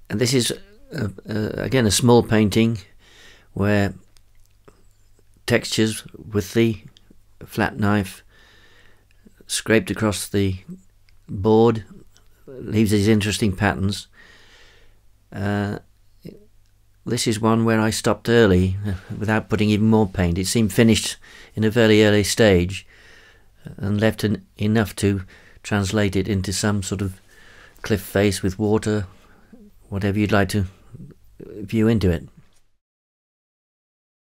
And this is again a small painting where textures with the flat knife scraped across the board leaves these interesting patterns. This is one where I stopped early without putting even more paint. It seemed finished in a very early stage and left enough to translate it into some sort of cliff face with water, whatever you'd like to view into it.